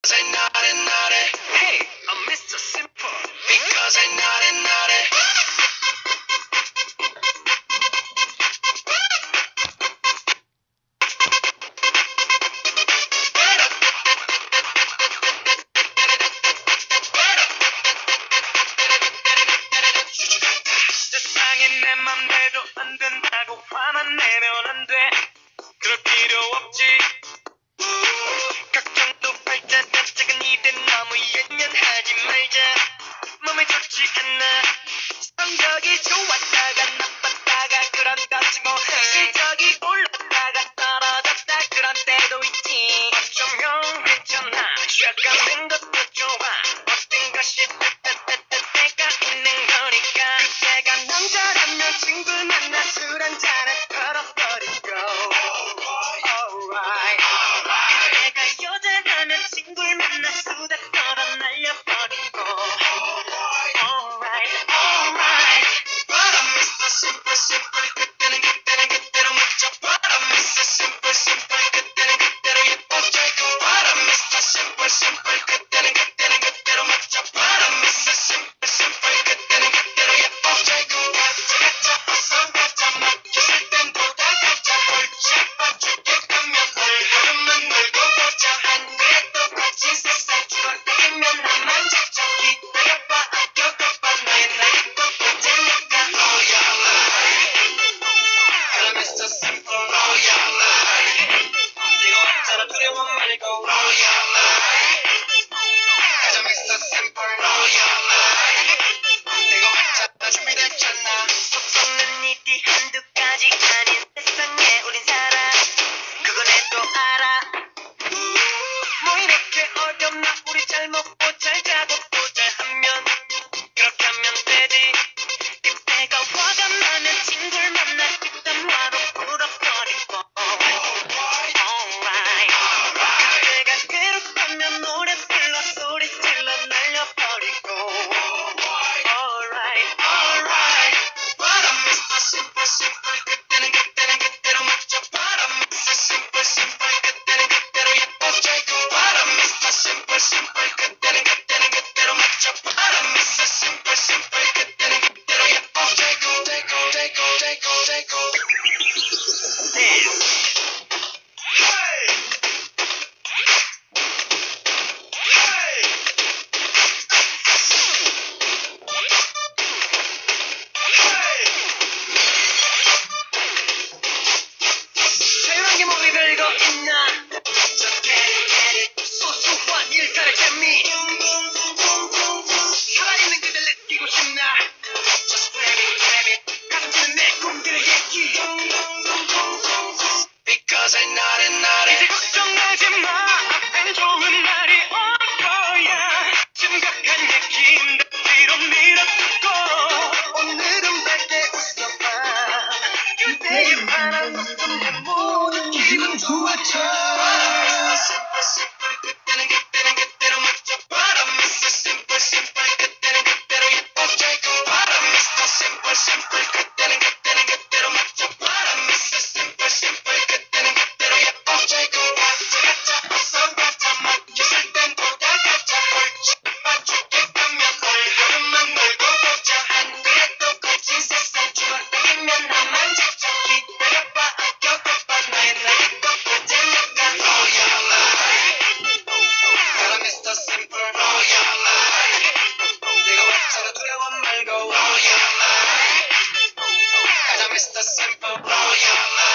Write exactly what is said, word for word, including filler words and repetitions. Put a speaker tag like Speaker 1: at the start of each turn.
Speaker 1: Because I'm naughty, naughty. Hey, I'm Mister Simple. Because I'm naughty, naughty. 세상에 내 맘대로 안 된다고 화만 내면 안 돼. 그럴 필요 없지. 걱정도 팔자 깜짝은 이래 너무 연연하지 말자. 몸에 좋지 않아. 성적이 좋았다가 나빴다가 그런 거지 뭐. 실적이 올랐다가 떨어졌다 그런 때도 있지. 어쩌면 괜찮아. 셔가는 것도 좋아. 어떤 것이 때가 있는 거니까. 그때가 남자라면 친구 만나 술 한잔에 털어버리고. Alright. 그때가 여자라면 친구를 만나 수다 떨어 날려버리고. Alright, alright. But I'm Mister Simple, Simple. 그때는 그때는 그때로 멋져. But I'm Mister Simple, Simple. 그때는 그때로 예뻐지고. But I'm Mister Simple, Simple. 그때는 그때는 그때로 멋져. But I'm Mister Simple, Simple. 그때는 그때로 예뻐지고. 가자 가자 어서 가자. 맡겼을 땐 보다 가자. 골치 빠지게 가면 얼굴만 놀고 보자. 안 그래도 거친 세상 주얼리면 나만 잡자. 기다려봐 아껴둬봐 너의 나이 또 보자니까. I'm Mister Simple, 네가 왔잖아 두려워 말고. 가자 Mister Simple, 내가 왔잖아 준비됐잖아. 속썩는 일이 한두 가지 아닌 세상에 우린 살아. 그건 애도 알아. 뭐 이렇게 어렵나. 우리 잘 먹고 잘 자고 또 잘하면 그렇게 하면 되지. 그때가 화가 나면 친구를 만나 뒷담화로 울어버리고. Alright. 그때가 괴롭다면 노래 불러 소리 질러 날려버리고. Alright, alright. But I'm Mister Simple, Simple. 그때는 그때는 그때로 멋져. But I'm Mister Simple, Simple. 그때는 그때로 예뻐지고. But I'm Mister Simple, Simple. 그때는 그때는 그때로 멋져. But I'm Mister Simple, Simple. 그때는 그때로 예뻐지고. 되고 되고 되고 되고. 세상에 몸이 별거 있나. 소소한 일탈의 재미. 살아있는 그댈 느끼고 싶나. Just grab it, grab it. 가슴 찌는 내 꿈들의 얘기. Because I'm naughty, naughty. 이제 걱정하지 마. 앞엔 좋은 날이 올 거야. 심각한 얘기는 뒤로 밀어두고. 오늘은 밝게 웃어봐. 그때의 바람 웃음 내 모든 기분 좋아져. Simple, simple. 그때는 그때는 그때로 멋져. But I'm Mister Simple, Simple. 그때는 그때로 예뻐지고. But I'm Mister Simple, Simple. 그때는 그때는 그때로 멋져. But I'm Mister Simple, Simple. 그때는 그때로 예뻐지고. 가자 가자 어서 가자. 맡겼을 땐 보다 가자. 골치 빠지게 가면 얼굴만 놀고 보자. 안 그래도 거친 세상 주얼리면 나만 잡자. 기다려봐 아껴둬봐 너의 나이 또 보자니까. I'm Mister Simple, 네가 왔잖아 두려워 말고. 가자 Mister Simple.